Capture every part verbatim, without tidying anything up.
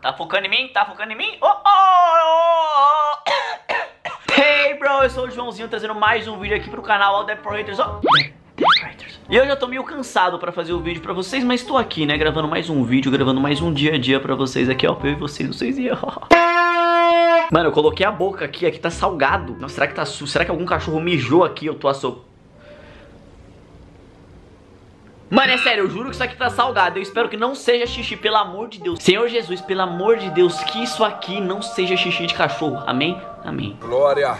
Tá focando em mim? Tá focando em mim? Oh, oh, oh. Hey, bro, eu sou o Joãozinho trazendo mais um vídeo aqui pro canal All Dead Pro Haters. Oh. E eu já tô meio cansado pra fazer o vídeo pra vocês, mas tô aqui, né, gravando mais um vídeo, gravando mais um dia a dia pra vocês aqui, ó. Eu e vocês, vocês e eu. Mano, eu coloquei a boca aqui, aqui tá salgado. Nossa, será que tá sujo? Será que algum cachorro mijou aqui? Eu tô assou... Mano, é sério, eu juro que isso aqui tá salgado. Eu espero que não seja xixi, pelo amor de Deus. Senhor Jesus, pelo amor de Deus, que isso aqui não seja xixi de cachorro. Amém? Amém. Glória.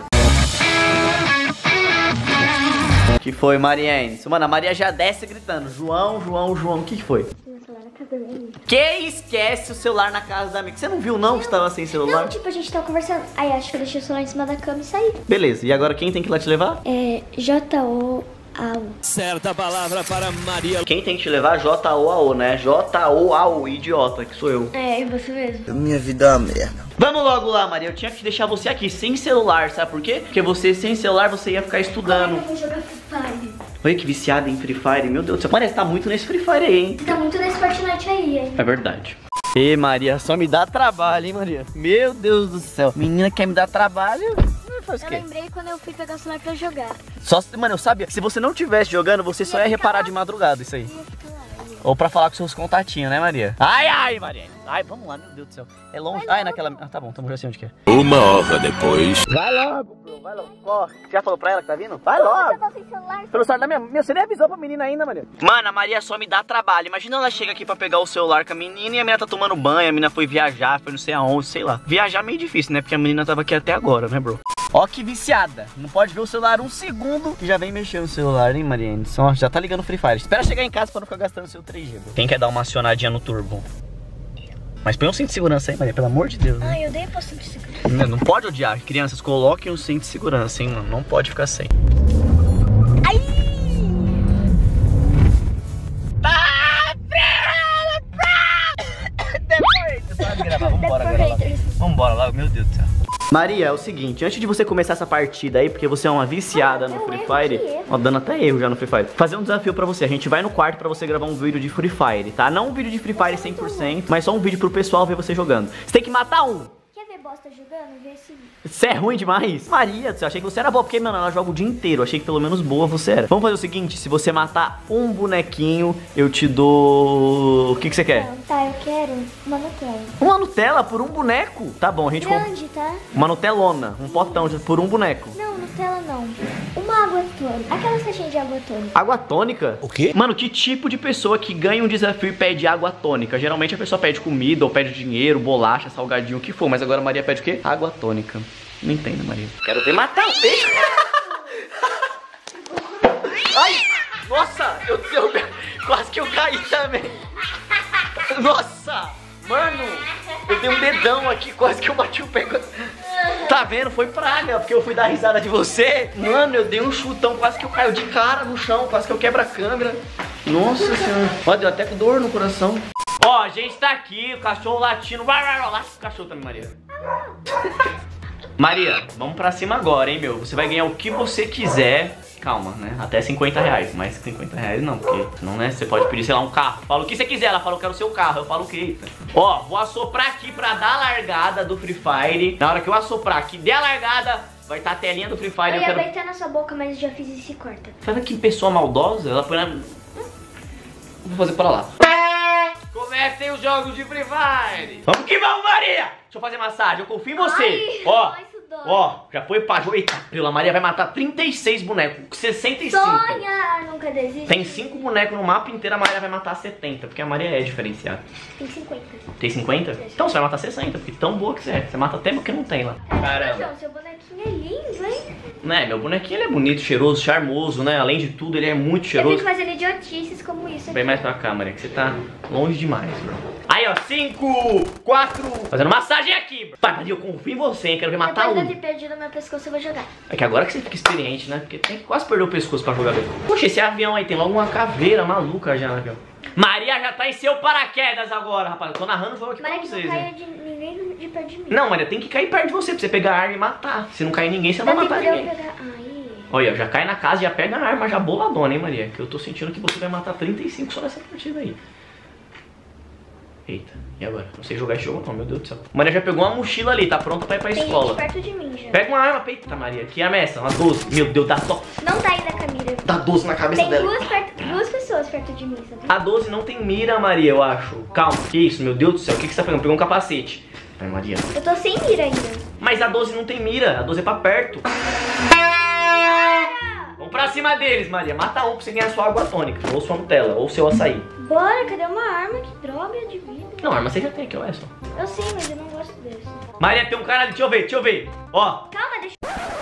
Que foi, Mariane? Mano, a Maria já desce gritando: João, João, João. O que que foi? Que esquece o celular na casa da amiga. Você não viu não que estava sem celular? Não, tipo, a gente tava conversando. Aí acho que eu deixei o celular em cima da cama e saí. Beleza, e agora quem tem que ir lá te levar? É J O A O. Certa palavra para Maria. Quem tem que te levar? J O A O, né? J O A O, idiota, que sou eu. É, você mesmo. Minha vida é uma merda. Vamos logo lá, Maria. Eu tinha que deixar você aqui sem celular, sabe por quê? Porque você sem celular você ia ficar estudando. Eu vou jogar Free Fire. Olha que viciada em Free Fire, meu Deus do céu. Maria, você tá muito nesse Free Fire aí, hein? Você tá muito nesse Fortnite aí, hein? É verdade. Ê, Maria, só me dá trabalho, hein, Maria? Meu Deus do céu. Menina quer me dar trabalho, faz o Eu quê? lembrei quando eu fui pegar o celular pra jogar. Só, mano, eu sabia que se você não tivesse jogando, você só ia reparar de madrugada isso aí. Ou pra falar com seus contatinhos, né, Maria? Ai, ai, Maria. Ai, vamos lá, meu Deus do céu. É longe. Ai, naquela... Ah, tá bom, tamo já sei onde que é. Uma hora depois. Vai logo, bro, vai logo. Corre. Você já falou pra ela que tá vindo? Vai logo. Você tá sem celular? Pelo celular da minha... Meu, você nem avisou pra menina ainda, Maria. Mano, a Maria só me dá trabalho. Imagina ela chega aqui pra pegar o celular com a menina e a menina tá tomando banho, a menina foi viajar, foi não sei aonde, sei lá. Viajar é meio difícil, né? Porque a menina tava aqui até agora, né, bro? Ó que viciada. Não pode ver o celular um segundo e já vem mexer no celular, hein, Mariane? Só, já tá ligando o Free Fire. Espera chegar em casa pra não ficar gastando seu três G, bro. Quem quer dar uma acionadinha no turbo? Mas põe um cinto de segurança aí, Maria, pelo amor de Deus, né? Ai, eu odeio pra cinto de segurança. Não, não pode odiar. Crianças, coloquem um cinto de segurança, hein, mano. Não pode ficar sem. Ai! Tá Depois, você sabe gravar. Vambora agora lá. Vambora lá, meu Deus do céu. Maria, é o seguinte, antes de você começar essa partida aí, porque você é uma viciada no Free Fire, ó, dando até erro já no Free Fire, fazer um desafio pra você. A gente vai no quarto pra você gravar um vídeo de Free Fire, tá? Não um vídeo de Free Fire cem por cento, mas só um vídeo pro pessoal ver você jogando. Você tem que matar um. Quer ver bosta jogando? Vê esse vídeo. Você é ruim demais? Maria, eu achei que você era boa, porque, mano, ela joga o dia inteiro. Eu achei que pelo menos boa você era. Vamos fazer o seguinte, se você matar um bonequinho, eu te dou... O que que você quer? Não, tá, eu quero uma Nutella. Uma Nutella por um boneco? Tá bom, a gente compra Grande, tá? uma Nutelona, um potão por um boneco. Não, Nutella não. Uma água tônica. Aquela caixinha de água tônica. Água tônica? O quê? Mano, que tipo de pessoa que ganha um desafio e pede água tônica? Geralmente a pessoa pede comida, ou pede dinheiro, bolacha, salgadinho, o que for. Mas agora a Maria pede o quê? Água tônica. Não entendo, Maria. Quero ver matar o peixe. Ai, nossa, eu, eu, quase que eu caí também. Nossa, mano, eu dei um dedão aqui, quase que eu bati o pé. Tá vendo? Foi praga, porque eu fui dar risada de você. Mano, eu dei um chutão, quase que eu caio de cara no chão, quase que eu quebro a câmera. Nossa senhora. Ó, deu até com dor no coração. Ó, a gente tá aqui, o cachorro latindo. Vai, vai, vai, late o cachorro também, Maria. Maria, vamos pra cima agora, hein, meu. Você vai ganhar o que você quiser. Calma, né? Até cinquenta reais. Mais que cinquenta reais não, porque senão, né? Você pode pedir, sei lá, um carro. Fala o que você quiser. Ela fala, eu quero o seu carro. Eu falo o que? Ó, vou assoprar aqui pra dar a largada do Free Fire. Na hora que eu assoprar aqui, der a largada, vai estar tá a telinha do Free Fire. Eu, eu ia quero... deitar na sua boca, mas já fiz isso e corta. Sabe que pessoa maldosa? Ela põe na... Vou fazer pra lá. Comecem os jogos de Free Fire. Vamos que vamos, Maria. Deixa eu fazer massagem, eu confio em você. Ai, ó, isso dói. ó, já foi pra jogo. Eita, a Maria vai matar trinta e seis bonecos, sessenta e cinco. Sonha, nunca desiste. Tem cinco bonecos no mapa inteiro, a Maria vai matar setenta, porque a Maria é diferenciada. Tem cinquenta. Tem cinquenta? Então você vai matar sessenta, porque tão boa que você é. Você mata até porque não tem lá. Caramba. João, seu bonequinho é lindo, hein? Né, meu bonequinho ele é bonito, cheiroso, charmoso, né? Além de tudo, ele é muito Eu cheiroso. fico fazendo idiotices como isso aqui. Vem mais pra cá, Maria, que você tá longe demais, bro. Aí, ó, cinco, quatro, fazendo massagem aqui, bro. Pai, Maria, eu confio em você, hein? Quero ver matar Depois um. de eu ter perdido meu pescoço, eu vou jogar. É que agora que você fica experiente, né? Porque tem que quase perder o pescoço pra jogar bem. Poxa, esse avião aí tem logo uma caveira maluca já, né, Maria já tá em seu paraquedas agora, rapaz. Eu tô narrando o jogo aqui Maria, pra que vocês, não caia hein? de ninguém de perto de mim. Não, Maria, tem que cair perto de você pra você pegar a arma e matar. Se não cair ninguém, você não vai Dá matar tempo de eu ninguém. pegar... Aí. Olha, já cai na casa e já pega a arma já boladona, hein, Maria? Que eu tô sentindo que você vai matar trinta e cinco só nessa partida aí. Eita, e agora? Não sei jogar esse jogo não, meu Deus do céu. Maria já pegou uma mochila ali, tá pronta pra ir pra Tem escola. gente perto de mim já. Pega uma arma, peita, Maria. Que arma é essa? Uma doze. Meu Deus, dá só. Não tá ainda com a mira. Dá doze na cabeça Tem dela. duas, perto, duas pessoas perto de mim, sabe? A doze não tem mira, Maria, eu acho. Calma, que isso, meu Deus do céu. O que, que você tá pegando? Pegou um capacete. Vai, Maria. Eu tô sem mira ainda. Mas a doze não tem mira, a doze é pra perto. Vamos pra cima deles, Maria. Mata um pra você ganhar sua água tônica, ou sua Nutella, ou seu açaí. Bora, cadê uma arma? Que droga de vida. Não, arma você já tem aqui, ó, é só. Eu sei, mas eu não gosto desse. Maria, tem um cara ali, deixa eu ver, deixa eu ver. Ó. Calma, deixa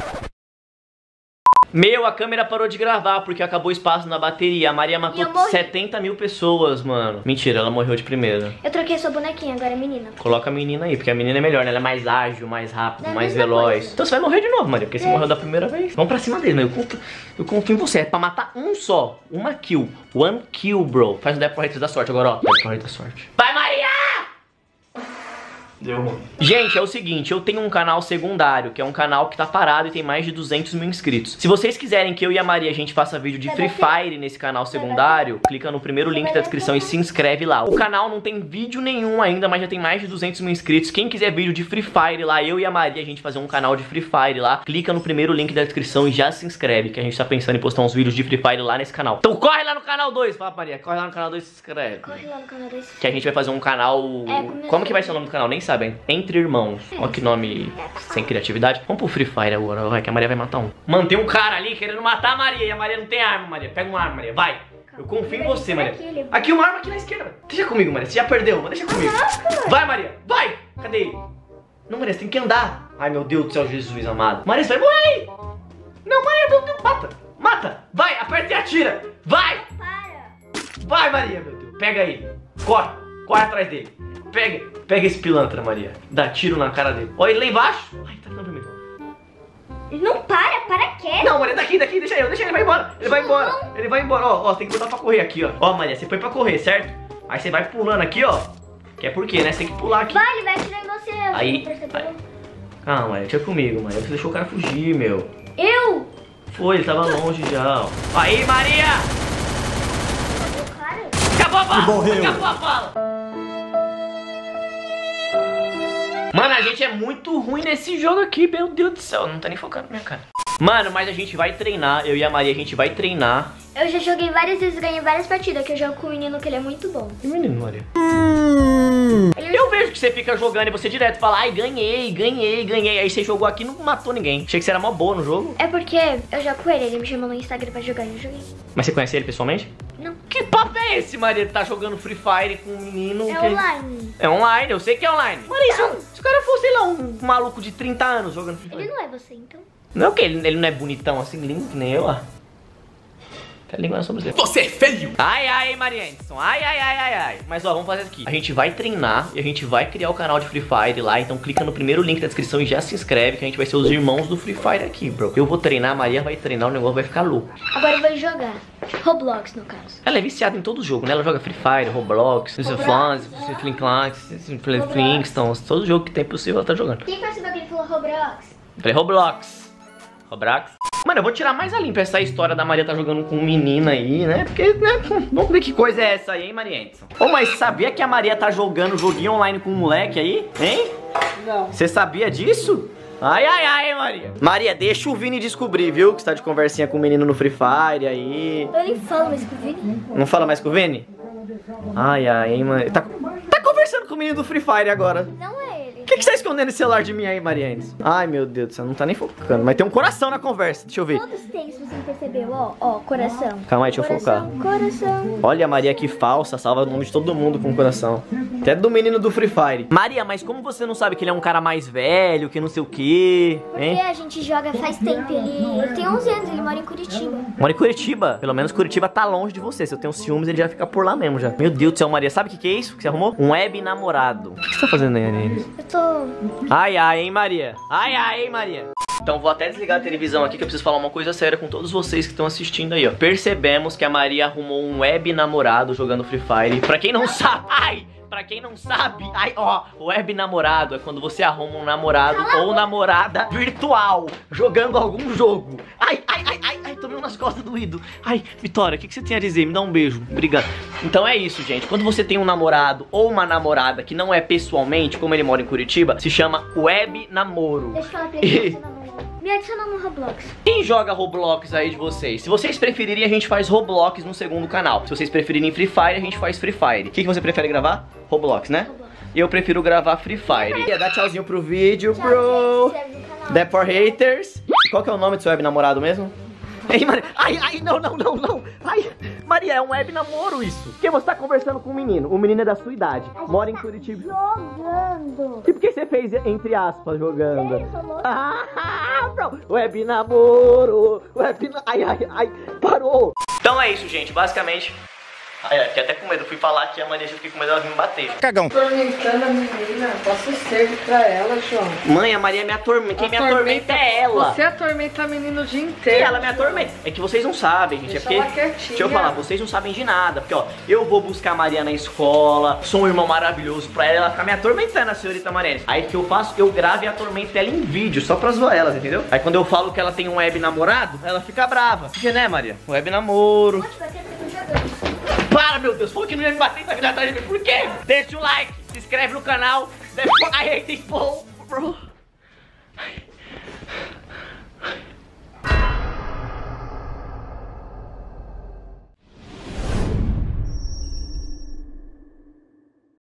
Meu, a câmera parou de gravar porque acabou o espaço na bateria. A Maria matou setenta mil pessoas, mano. Mentira, ela morreu de primeira. eu troquei sua bonequinha, agora é menina. Coloca a menina aí, porque a menina é melhor, né? Ela é mais ágil, mais rápido, É a mais mesma veloz. coisa. Então você vai morrer de novo, Maria, porque você É. morreu da primeira vez. Vamos pra cima dele, né? Eu confio, eu confio em você. É pra matar um só. Uma kill. One kill, bro. Faz o Death Rate da sorte agora, ó. Death Rate da sorte. Vai, Maria! Deu ruim. Gente, é o seguinte, eu tenho um canal secundário, que é um canal que tá parado e tem mais de duzentos mil inscritos. Se vocês quiserem que eu e a Maria a gente faça vídeo de Free Fire nesse canal secundário, clica no primeiro link da descrição e se inscreve lá. O canal não tem vídeo nenhum ainda, mas já tem mais de duzentos mil inscritos. Quem quiser vídeo de Free Fire lá, eu e a Maria, a gente fazer um canal de Free Fire lá, clica no primeiro link da descrição e já se inscreve, que a gente tá pensando em postar uns vídeos de Free Fire lá nesse canal. Então corre lá no canal dois, fala, Maria, corre lá no canal dois e se inscreve. Corre lá no canal desse. Que a gente vai fazer um canal... É, começou. Como que vai ser o nome do canal? Nem sabem. Entre Irmãos. Olha que nome sem criatividade. Vamos pro Free Fire agora, vai, que a Maria vai matar um. Mano, tem um cara ali querendo matar a Maria e a Maria não tem arma, Maria. Pega uma arma, Maria, vai. Eu confio em você, Maria. Aqui uma arma aqui na esquerda. Deixa comigo, Maria. Você já perdeu, mano. Deixa comigo. Vai, Maria. Vai. Cadê ele? Não, Maria, você tem que andar. Ai, meu Deus do céu, Jesus amado. Maria, você vai morrer. Não, Maria, meu Deus. Mata. Mata. Vai, aperta e atira. Vai. Para. Vai, Maria, meu Deus. Pega ele. Corre. Corre atrás dele. Pega. Pega esse pilantra, Maria. Dá tiro na cara dele. Olha ele lá embaixo. Ai, tá dando vermelho. Não para, para quieto. Não, Maria, daqui, daqui. Deixa eu. Deixa ele, vai embora. Ele vai embora. Ele vai embora. Ó, ó, tem que botar pra correr aqui, ó. Ó, Maria, você foi pra correr, certo? Aí você vai pulando aqui, ó. Que é por quê, né? Você tem que pular aqui. Vai, ele vai atirar em você. Aí, Você percebeu? aí. Calma, Maria, deixa comigo, Maria. Você deixou o cara fugir, meu. Eu? Foi, ele tava longe já, ó. Aí, Maria! Cara. Acabou a bala! Morreu. Acabou a bala! Mano, a gente é muito ruim nesse jogo aqui, meu Deus do céu. Não tá nem focando na minha cara. Mano, mas a gente vai treinar, eu e a Maria, a gente vai treinar. Eu já joguei várias vezes, ganhei várias partidas, que eu jogo com um menino que ele é muito bom. Que menino, Maria? Ele Eu vejo que você fica jogando e você direto fala, ai, ganhei, ganhei, ganhei. Aí você jogou aqui e não matou ninguém. Achei que você era mó boa no jogo. É porque eu jogo com ele, ele me chamou no Instagram pra jogar e eu joguei. Mas você conhece ele pessoalmente? Não. Que papo é esse, Maria? Tá jogando Free Fire com um menino É que... online. É online, eu sei que é online. Maria, se, se o cara fosse, sei lá, um maluco de trinta anos jogando Free Fire. Ele não é você, então. Não é o que? Ele, ele não é bonitão assim, lindo que nem eu, ó. Quer língua na sobrancelha. Você é feio! Ai, ai, Maria Anderson. Ai, ai, ai, ai, ai. Mas ó, vamos fazer aqui. A gente vai treinar e a gente vai criar o canal de Free Fire lá. Então clica no primeiro link da descrição e já se inscreve, que a gente vai ser os irmãos do Free Fire aqui, bro. Eu vou treinar, a Maria vai treinar, o negócio vai ficar louco. Agora eu vou jogar. Roblox, no caso. Ela é viciada em todo jogo, né? Ela joga Free Fire, Roblox, Fans, Flintstones, todo jogo que tem possível ela tá jogando. Quem percebeu que ele falou Roblox? Falei Roblox. Roblox. Mano, eu vou tirar mais a limpa essa história da Maria tá jogando com um menino aí, né? Porque, né? Vamos ver que coisa é essa aí, hein, Maria Anderson? Ô, mas sabia que a Maria tá jogando joguinho online com um moleque aí? Hein? Não. Você sabia disso? Ai, ai, ai, Maria. Maria, deixa o Vini descobrir, viu? Que você tá de conversinha com o menino no Free Fire aí. Eu nem falo mais com o Vini. Não fala mais com o Vini? Ai, ai, hein, Maria. Tá, tá conversando com o menino do Free Fire agora. Não é ele. O que, que você tá escondendo esse celular de mim aí, Marianes? Ai, meu Deus do céu, não tá nem focando. Mas tem um coração na conversa, deixa eu ver. Todos têm, se você não percebeu. Ó, ó, coração. Calma aí, deixa eu Coração, focar. coração. Olha a Maria que falsa, salva o nome de todo mundo com o coração. Até do menino do Free Fire. Maria, mas como você não sabe que ele é um cara mais velho, que não sei o quê, Porque hein? a gente joga faz tempo. Ele, ele tem onze anos, ele mora em Curitiba. Mora em Curitiba. Pelo menos Curitiba tá longe de você. Se eu tenho ciúmes, ele já fica por lá mesmo já. Meu Deus do céu, Maria, sabe o que, que é isso que você arrumou? Um web namorado. O que você tá fazendo aí, Marianes? Eu tô... Ai, ai, hein, Maria? Ai, ai, hein, Maria? Então vou até desligar a televisão aqui que eu preciso falar uma coisa séria com todos vocês que estão assistindo aí, ó. Percebemos que a Maria arrumou um web namorado jogando Free Fire. Pra quem não sabe... Ai! Pra quem não sabe, ai, ó, web namorado é quando você arruma um namorado ou namorada virtual jogando algum jogo. Ai, ai, ai, ai, ai, tomei beijão nas costas do ídolo. Ai, Vitória, o que, que você tem a dizer? Me dá um beijo. Obrigado. Então é isso, gente. Quando você tem um namorado ou uma namorada que não é pessoalmente, como ele mora em Curitiba, se chama web namoro. Deixa eu falar pra ele, me adiciona no Roblox. Quem joga Roblox aí de vocês? Se vocês preferirem, a gente faz Roblox no segundo canal. Se vocês preferirem Free Fire, a gente faz Free Fire. O que, que você prefere gravar? Roblox, né? Roblox. Eu prefiro gravar Free Fire. Dá tchauzinho pro vídeo, Tchau, bro. gente, se inscreve no canal. That for haters. Qual que é o nome do seu web namorado mesmo? Ei, Maria. Ai, ai, não, não, não, não. Ai, Maria, é um web namoro isso. Porque você tá conversando com um menino. O menino é da sua idade. Mora em Curitiba. Jogando. E por que você fez entre aspas jogando? Ei, eu sou Ah, bro. Web namoro. Web na... Ai, ai, ai. Parou. Então é isso, gente. Basicamente... Ai, ai, fiquei até com medo. Fui falar aqui, a Maria já fiquei com medo dela vir me bater. Cagão. Atormentando a menina, dá sossego pra ela, João. Mãe, a Maria me atormenta. Quem me atormenta é ela. Você atormenta a menina o dia E inteiro. ela me atormenta. É que vocês não sabem, gente. Deixa é porque, ela quietinha. deixa eu falar, vocês não sabem de nada. Porque, ó, eu vou buscar a Maria na escola, sou um irmão maravilhoso pra ela, ela fica me atormentando, a senhorita Mariane. Aí o que eu faço? Eu gravo e atormento ela em vídeo, só pra zoar elas, entendeu? Aí quando eu falo que ela tem um web namorado, ela fica brava. Porque, né, Maria? Web namoro. Pode bater porque eu tô jogando. Para, meu Deus, falou que não ia me bater e tá vindo atrás de mim. Por quê? Deixa o like, se inscreve no canal. Depois... I hate this bro.